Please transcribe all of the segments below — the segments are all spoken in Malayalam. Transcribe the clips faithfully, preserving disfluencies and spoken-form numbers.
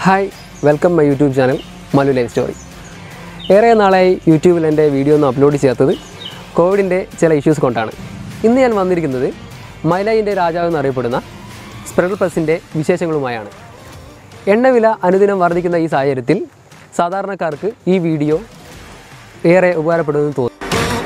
Hi, welcome my YouTube channel, Malu Life Story. ഏറെ നാളായി യൂട്യൂബിൽ എൻ്റെ വീഡിയോ ഒന്ന് അപ്ലോഡ് ചെയ്യാത്തത് കോവിഡിൻ്റെ ചില ഇഷ്യൂസ് കൊണ്ടാണ്. ഇന്ന് ഞാൻ വന്നിരിക്കുന്നത് മൈലായിൻ്റെ രാജാവ് എന്നറിയപ്പെടുന്ന സ്പ്ലെൻഡർ പ്ലസിൻ്റെ വിശേഷങ്ങളുമായാണ്. എണ്ണവില അനുദിനം വർദ്ധിക്കുന്ന ഈ സാഹചര്യത്തിൽ സാധാരണക്കാർക്ക് ഈ വീഡിയോ ഏറെ ഉപകാരപ്പെടുമെന്ന് തോന്നുന്നു.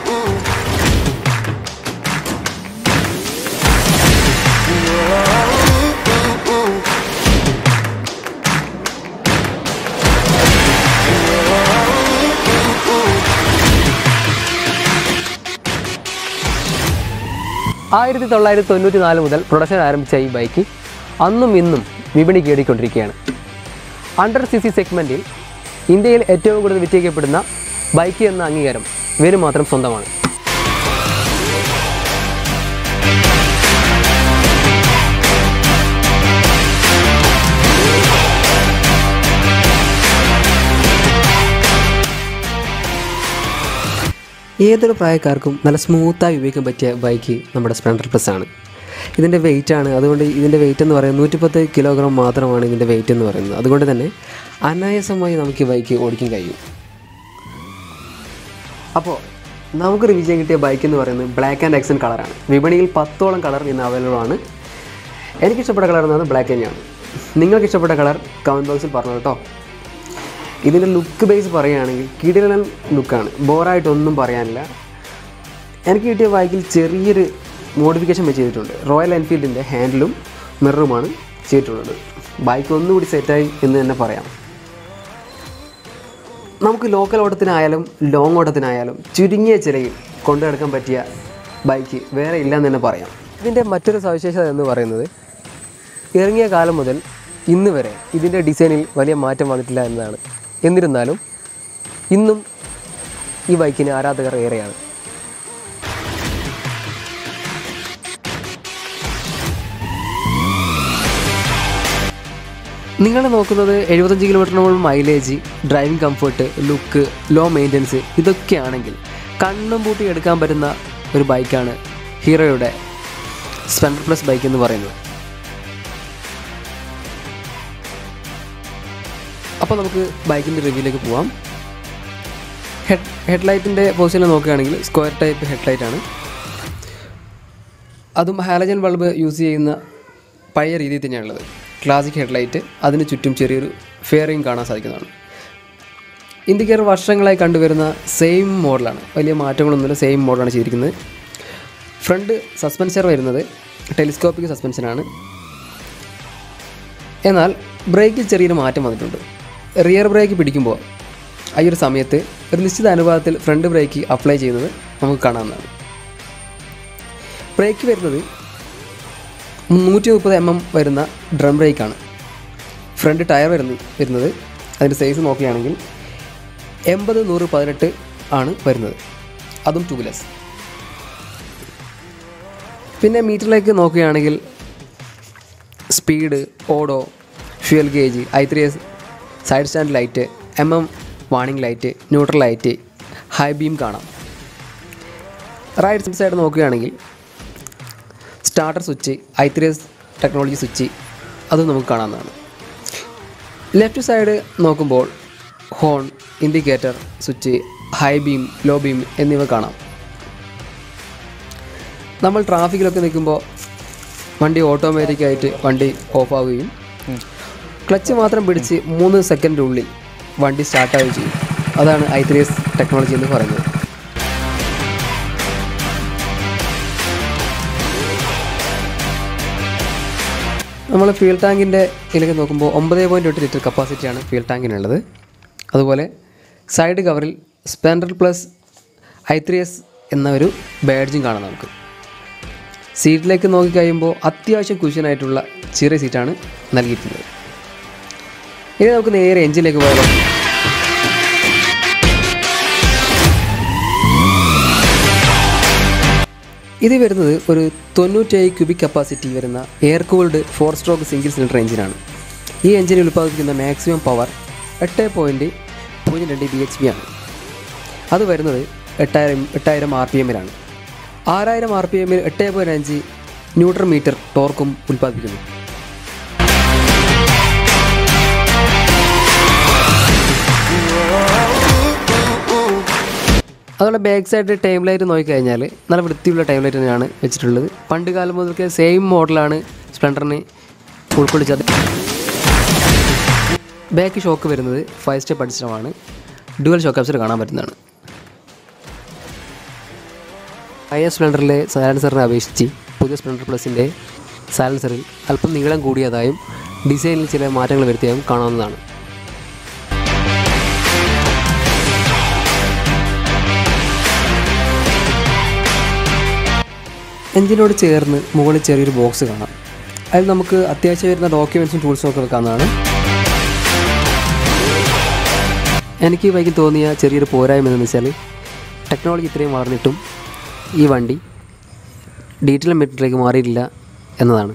ആയിരത്തി തൊള്ളായിരത്തി തൊണ്ണൂറ്റി നാല് മുതൽ പ്രൊഡക്ഷൻ ആരംഭിച്ച ഈ ബൈക്ക് അന്നും ഇന്നും വിപണി കീറിക്കൊണ്ടിരിക്കുകയാണ്. അണ്ടർ സി സി സെഗ്മെൻറ്റിൽ ഇന്ത്യയിൽ ഏറ്റവും കൂടുതൽ വിറ്റഴിക്കപ്പെടുന്ന ബൈക്ക് എന്ന അംഗീകാരം ഇവര് മാത്രം സ്വന്തമാണ്. ഏതൊരു പ്രായക്കാർക്കും നല്ല സ്മൂത്തായി ഉപയോഗിക്കാൻ പറ്റിയ ബൈക്ക് നമ്മുടെ സ്പ്ലെൻഡർ പ്ലസ് ആണ്. ഇതിൻ്റെ വെയിറ്റാണ്, അതുകൊണ്ട് ഇതിൻ്റെ വെയിറ്റ് എന്ന് പറയുന്നത് നൂറ്റിപ്പത്ത് കിലോഗ്രാം മാത്രമാണ് ഇതിൻ്റെ വെയിറ്റ് എന്ന് പറയുന്നത്. അതുകൊണ്ട് തന്നെ അനായാസമായി നമുക്ക് ഈ ബൈക്ക് ഓടിക്കാൻ കഴിയും. അപ്പോൾ നമുക്ക് റിവ്യൂ ചെയ്യാൻ കിട്ടിയ ബൈക്ക് എന്ന് പറയുന്നത് ബ്ലാക്ക് ആൻഡ് എക്സൻ കളറാണ്. വിപണിയിൽ പത്തോളം കളർ ഇന്ന് അവൈലബിൾ ആണ്. എനിക്കിഷ്ടപ്പെട്ട കളർ എന്നത് ബ്ലാക്ക് തന്നെയാണ്. നിങ്ങൾക്ക് ഇഷ്ടപ്പെട്ട കളർ കമൻറ്റ് ബോക്സിൽ പറഞ്ഞു കേട്ടോ. ഇതിൻ്റെ ലുക്ക് ബേസ് പറയുകയാണെങ്കിൽ കിടിലൻ ലുക്കാണ്, ബോറായിട്ടൊന്നും പറയാനില്ല. എനിക്ക് കിട്ടിയ ബൈക്കിൽ ചെറിയൊരു മോഡിഫിക്കേഷൻ വെച്ച് ചെയ്തിട്ടുണ്ട്. റോയൽ എൻഫീൽഡിൻ്റെ ഹാൻഡിലും മിററുമാണ് ചെയ്തിട്ടുള്ളത്. ബൈക്ക് ഒന്നുകൂടി സെറ്റായി എന്ന് തന്നെ പറയാം. നമുക്ക് ലോക്കൽ ഓട്ടത്തിനായാലും ലോങ് ഓട്ടത്തിനായാലും ചുരുങ്ങിയ ചിലയിൽ കൊണ്ടു നടക്കാൻ പറ്റിയ ബൈക്ക് വേറെ ഇല്ലയെന്ന് തന്നെ പറയാം. ഇതിൻ്റെ മറ്റൊരു സവിശേഷത എന്ന് പറയുന്നത് ഇറങ്ങിയ കാലം മുതൽ ഇന്ന് വരെ ഇതിൻ്റെ ഡിസൈനിൽ വലിയ മാറ്റം വന്നിട്ടില്ല എന്നതാണ്. എന്നിരുന്നാലും ഇന്നും ഈ ബൈക്കിന് ആരാധകർ ഏറെയാണ്. നിങ്ങൾ നോക്കുന്നത് എഴുപത്തഞ്ച് കിലോമീറ്ററിനോളം mileage, driving comfort, look, low maintenance ഇതൊക്കെയാണെങ്കിൽ കണ്ണും പൂട്ടി എടുക്കാൻ പറ്റുന്ന ഒരു ബൈക്കാണ് ഹീറോയുടെ സ്പ്ലെൻഡർ പ്ലസ് ബൈക്ക് എന്ന് പറയുന്നത്. അപ്പോൾ നമുക്ക് ബൈക്കിൻ്റെ റിവ്യൂയിലേക്ക് പോവാം. ഹെഡ് ഹെഡ്ലൈറ്റിൻ്റെ പൊസിഷനിൽ നോക്കുകയാണെങ്കിൽ സ്ക്വയർ ടൈപ്പ് ഹെഡ്ലൈറ്റാണ്. അതും ഹാലജൻ ബൾബ് യൂസ് ചെയ്യുന്ന പഴയ രീതിയിൽ തന്നെയാണുള്ളത്. ക്ലാസിക് ഹെഡ്ലൈറ്റ്, അതിന് ചുറ്റും ചെറിയൊരു ഫെയറിങ് കാണാൻ സാധിക്കുന്നതാണ്. ഇൻഡിക്കേറ്റർ വർഷങ്ങളായി കണ്ടുവരുന്ന സെയിം മോഡലാണ്, വലിയ മാറ്റങ്ങളൊന്നുമില്ല, സെയിം മോഡലാണ് ചെയ്തിരിക്കുന്നത്. ഫ്രണ്ട് സസ്പെൻസർ വരുന്നത് ടെലിസ്കോപ്പിക് സസ്പെൻഷനാണ്. എന്നാൽ ബ്രേക്കിൽ ചെറിയൊരു മാറ്റം വന്നിട്ടുണ്ട്. റിയർ ബ്രേക്ക് പിടിക്കുമ്പോൾ ആ ഒരു സമയത്ത് ഒരു നിശ്ചിത അനുപാതത്തിൽ ഫ്രണ്ട് ബ്രേക്ക് അപ്ലൈ ചെയ്യുന്നത് നമുക്ക് കാണാവുന്നതാണ്. ബ്രേക്ക് വരുന്നത് നൂറ്റി മുപ്പത് എം എം വരുന്ന ഡ്രം ബ്രേക്കാണ്. ഫ്രണ്ട് ടയർ വരുന്ന വരുന്നത് അതിൻ്റെ സൈസ് നോക്കുകയാണെങ്കിൽ എൺപത് നൂറ് പതിനെട്ട് ആണ് വരുന്നത്, അതും ട്യൂബ്ലെസ്. പിന്നെ മീറ്ററിലേക്ക് നോക്കുകയാണെങ്കിൽ speed, odo, fuel gauge, I three S side stand light, M M warning light, neutral light, high beam കാണാം. റൈറ്റ് സൈഡ് നോക്കുകയാണെങ്കിൽ starter switch, I three S technology switch, അതും നമുക്ക് കാണാവുന്നതാണ്. ലെഫ്റ്റ് സൈഡ് നോക്കുമ്പോൾ horn, indicator switch, high beam, low beam എന്നിവ കാണാം. നമ്മൾ ട്രാഫിക്കിലൊക്കെ നിൽക്കുമ്പോൾ വണ്ടി ഓട്ടോമാറ്റിക്കായിട്ട് വണ്ടി ഓഫാവുകയും ക്ലച്ച് മാത്രം പിടിച്ച് മൂന്ന് സെക്കൻഡിനുള്ളിൽ വണ്ടി സ്റ്റാർട്ടാവുകയും ചെയ്യും. അതാണ് ഐ ത്രീ എസ് ടെക്നോളജി എന്ന് പറയുന്നത്. നമ്മൾ ഫ്യൂൽ ടാങ്കിൻ്റെ ഇതിലേക്ക് നോക്കുമ്പോൾ ഒമ്പത് പോയിൻറ്റ് എട്ട് ലിറ്റർ കപ്പാസിറ്റിയാണ് ഫ്യൂൽ ടാങ്കിനുള്ളത്. അതുപോലെ സൈഡ് കവറിൽ Splendor plus I three S എന്ന ഒരു ബാഡ്ജും കാണാം നമുക്ക്. സീറ്റിലേക്ക് നോക്കിക്കഴിയുമ്പോൾ അത്യാവശ്യം കുഷ്യനായിട്ടുള്ള ചെറിയ സീറ്റാണ് നൽകിയിട്ടുള്ളത്. ഇനി നമുക്ക് നേരെ എഞ്ചിനിലേക്ക് പോയാലോ. ഇത് വരുന്നത് ഒരു തൊണ്ണൂറ്റേഴ് ക്യൂബിക് കപ്പാസിറ്റി വരുന്ന air cooled four stroke single cylinder എഞ്ചിനാണ്. ഈ എഞ്ചിനിൽ ഉൽപ്പാദിപ്പിക്കുന്ന മാക്സിമം പവർ എട്ട് പോയിൻറ്റ് പൂജ്യം രണ്ട് ബി എച്ച് പി ആണ്. അത് വരുന്നത് എട്ടായിരം എട്ടായിരം ആർ പി എമ്മിലാണ്. ആറായിരം ആർ പി എമ്മിൽ എട്ട് പോയിൻറ്റ് അഞ്ച് ന്യൂട്രൺ മീറ്റർ ടോർക്കും ഉൽപ്പാദിപ്പിക്കുന്നു. അതുപോലെ ബാക്ക് സൈഡ് ടൈം ലൈറ്റ് നോക്കിക്കഴിഞ്ഞാൽ നല്ല വൃത്തിയുള്ള ടൈം ലൈറ്റ് തന്നെയാണ് വെച്ചിട്ടുള്ളത്. പണ്ട് കാലം മുതൽക്ക് സെയിം മോഡലാണ് സ്പ്ലെൻഡറിന് ഉൾക്കൊള്ളിച്ചത്. ബാക്ക് ഷോക്ക് വരുന്നത് ഫൈവ് സ്റ്റെപ്പ് അടിസ്റ്റമാണ്. ഡുവൽ ഷോക്ക് അബ്സർ കാണാൻ പറ്റുന്നതാണ്. പഴയ സ്പ്ലെൻഡറിലെ സൈലൻസറിനെ അപേക്ഷിച്ച് പുതിയ സ്പ്ലെൻഡർ പ്ലസിൻ്റെ സൈലൻസറിൽ അല്പം നീളം കൂടിയതായും ഡിസൈനിൽ ചില മാറ്റങ്ങൾ വരുത്തിയായും കാണാവുന്നതാണ്. എഞ്ചിനോട് ചേർന്ന് മുകളിൽ ചെറിയൊരു ബോക്സ് കാണാം. അതിൽ നമുക്ക് അത്യാവശ്യം വരുന്ന ഡോക്യുമെൻറ്റ്സും ടൂൾസും ഒക്കെ വെക്കാവുന്നതാണ്. എനിക്ക് ഈ ബൈക്കിൽ തോന്നിയ ചെറിയൊരു പോരായ്മ എന്ന് വെച്ചാൽ ടെക്നോളജി ഇത്രയും വളർന്നിട്ടും ഈ വണ്ടി ഡീറ്റെയിൽ മെറ്റീരിയലിലേക്ക് മാറിയിട്ടില്ല എന്നതാണ്.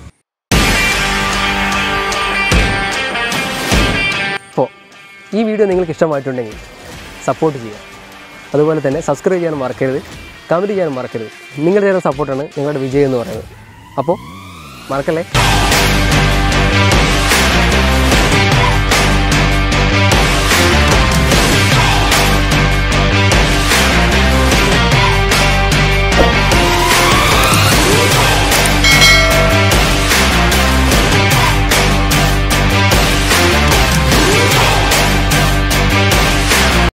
അപ്പോൾ ഈ വീഡിയോ നിങ്ങൾക്ക് ഇഷ്ടമായിട്ടുണ്ടെങ്കിൽ സപ്പോർട്ട് ചെയ്യുക. അതുപോലെ തന്നെ സബ്സ്ക്രൈബ് ചെയ്യാൻ മറക്കരുത്, കമൻറ്റ് ചെയ്യാനും മറക്കരുത്. നിങ്ങളുടെ സപ്പോർട്ടാണ് നിങ്ങളുടെ വിജയം എന്ന് പറയുന്നത്. അപ്പോൾ മറക്കല്ലേ.